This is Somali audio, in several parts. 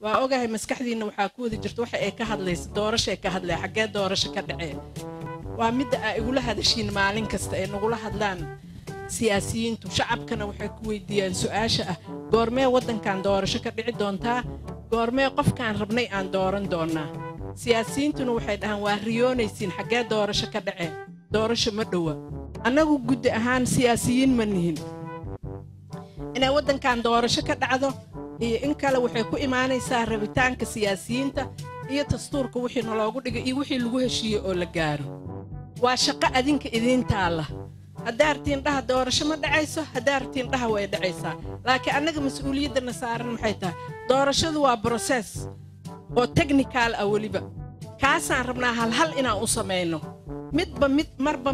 وأوجه مسكحدينا وحاكود جرت واحد كهذليس دورش كهذلي حاجات دورش كدعي ومد يقول هذا الشيء مالين كست نقول هذلان سياسيين وشعب كانوا وحكوا ديان سؤاشة قرمي ودن كان دورش كدعي دونتا قرمي قف كان ربني عن دورن دونا سياسيين تنوحد هن وهريونيسين حاجات دورش كدعي دورش مدوة أنا وجود أهان سياسيين منهن أنا ودن كان دورش كدعده إن كلا وحكوا إيماني سهر ربيتان كسياسيين تا هي تستورك وحي نلاقو دقي وحي لوه شيء ولا جارو وشقة أدينك إذين تعالى هدارتين ده دورش ما دعيسه هدارتين ده وين دعيسه لكن أنا مسؤولية النصارى محيطها دورش ذو بروسيس أو تكنيكال أو لبا كاسان ربنا هل إنا أصمينه مد بمد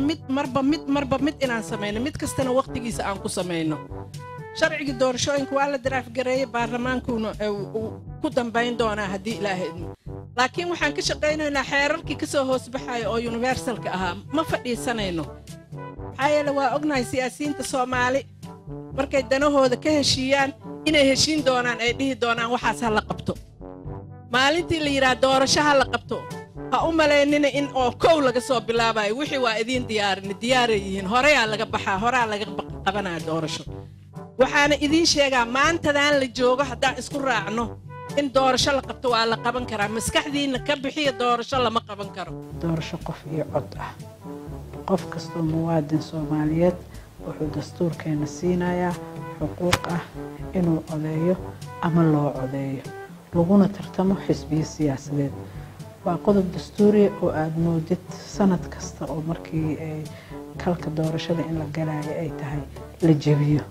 مربى إنا سمينه مد كستنا وقت جيس أنكو سمينه شرعي الدورشوين كوالا دراف قرية برلمان كودن بين دونا هدي إلهي لكن وحن كشقينه إن حيرك كسو هو سبحاي أو يونيفرسال كأها ما فدي سنينه حيا لو أغنى سياسيين الصومالي مركي دنوه هذا كهشيان إنه هشين دونان أيديه دونان وحاس هاللقبته مالنتي اللي يرى دورشة هاللقبته هأم لأننا إن أو كولا قصوا بلاباي وحي وايدين دياريين هوريا لقبحها هوريا لقبنا دورشة waxaana idin sheegaa maantadan la joogo haddaan isku raacno in doorasho la qabto waa la qaban karaa maskaxdiina ka bixiya doorasho lama qaban karo doorasho qof iyo cod ah qof kasto muwaadin Soomaaliyeed wuxuu dastuurkeena siinayaa xuquuq ah inuu codeeyo ama loo codeeyo laguna tartamo xisbiyo siyaasadeed waa qodob dastuuri oo aad moodid sanad kasta oo markii ay kalka doorashada in la galaayo ay tahay la jabiyo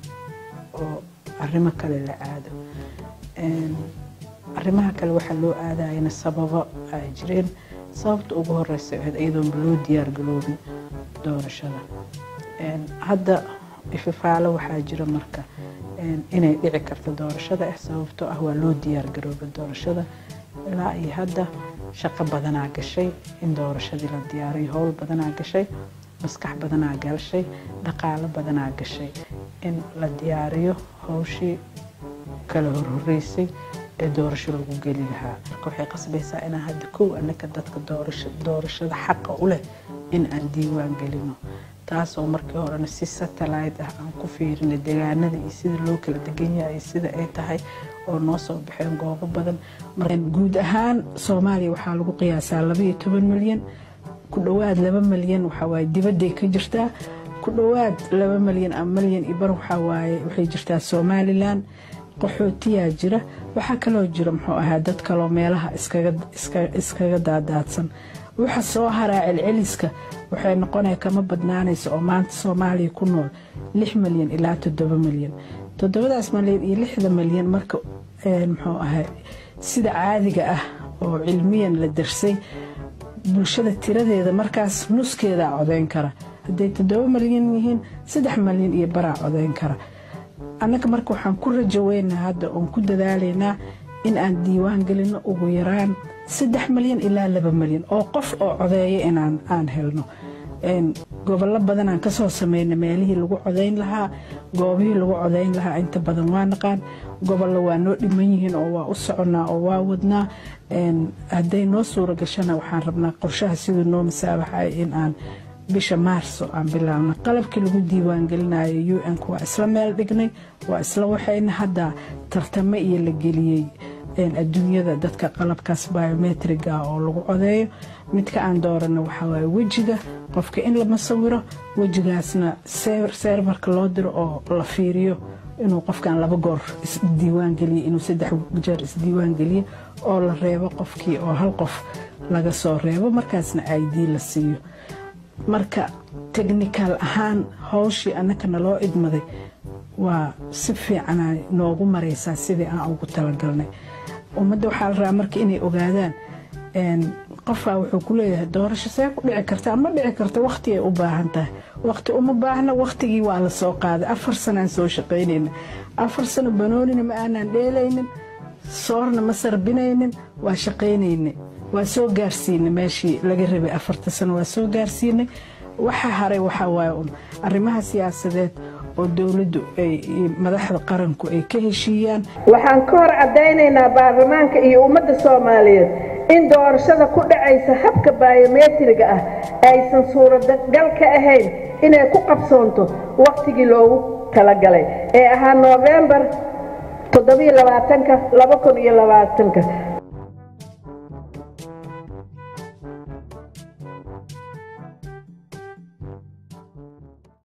arrimo kale la aado arrimaha kale waxa loo aadayna sababo ay jireen sababta ugu horeysa iyadoo loo diyaar garoobin doorashada hadda ifafaalo waxa jira marka inay dhici karto doorashada sababtoo ah waa loo diyaar garoobin doorashada ilaa ay hadda shaqo badan gashay in doorashadii la diyaariyo howl badan gashay maskax badan gashay dhaqaale badan gashay in la diyaariyo hawshii kala horreysay ee doorasho lagu gali lahaa waxay qasbaysaa in hadda koow anaka dadka doorashada xaq u leh in aan diiwaan galino taasoo markii horena si satellite ah aan ku fiirino deegaanada iyo sida loo kala degan yahay sida ay tahay oo noo soo baxeen goobo badan guud ahaan Soomaaliya waxaa lagu qiyaasaa 12 milyan ku dhawaad 2 milyan waxa way dibadda ka jirtaa ku dhawaad 2 milyan ama milyan ibar waxa way waxay jirtaa Somaliland qaxootiya jira waxa kaloo jira muxuu ahaa dad kale meelaha iskaga daadadsan waxa soo haraa celceliska waxay noqonay kama badnaanayso oo maanta Soomaaliya ku nool 6 milyan ilaa 7 milyan 7 milyan iyo 6 milyan marka muxuu ahaa sida caadiga ah oo cilmiyan la darsay bulshada tiradeeda markaas nuskeeda codeyn kara haday 7 milyan yihiin 3 milyan iyo bara codeyn kara anaka marka waxaan ku rajooweynaa hadda oo ku dadaaleynaa in aan diiwaan galino ugu yaraan 3 milyan ilaa 2 milyan oo qof oo codeeyo in aan helno gobollo badan aan ka soo sameeyay meelihii lagu codeyn lahaa goobihii lagu codeyn lahaa inta badan waa naqaan gobollo waa noo dhiman yihiin oo waa u soconaa oo waa wadnaa haday noo suura gashana waxaan rabnaa qorshaha sidoo noo masaabaxay in aan bisha Maarso aan bilaawno qalabkii lagu diiwaan galinayo UN ku isla meel dhignay waa isla waxayna hadda tartamo iyo la geliyay adduunyada dadka qalabkaas biometric oo lagu codeeyo midka aan doorano waxa way wajiga qofka in la masawiro wajigaasna serverka loo diro oo la fiiriyo inuu qofkan 2 goor isdiiwaan galiyo inuu 3 jeer isdiiwaan galiyo oo la reebo qofkii oo hal qof laga soo reebo markaasna ID la siiyo marka technical ahaan hawshii anaka naloo idmaday waa si fiican noogu mareysaa sidii aan ugu talagalnay ummadda waxaa la rabaa marka inay ogaadaan qofka wuxuu ku leeyahay doorasho see ku dhici kartaa ma dhici karto waqti ay u baahan tahay waqti uma baahna waqtigii waa la soo qaaday 4 sano aan soo shaqeynayna 4 sano banoonina ma aanan dheelaynin soorna ma sarbinaynin waa shaqeynayna waa soo gaarsiinay meeshii laga rabay 4 sano waa soo gaarsiinay waxa haray waxa waaye arrimaha siyaasadeed oo dawladdu ay madaxda qaranku ay ka heshiiyaan. waxaan ka hor cadaynaynaa baarlamaanka iyo ummadda Soomaaliyeed in doorashada ku dhacaysa habka biometriga ah aysan suuragal ka ahayn inay ku qabsoonto waqtigii loogu talagalay ee ahaa November 27 2020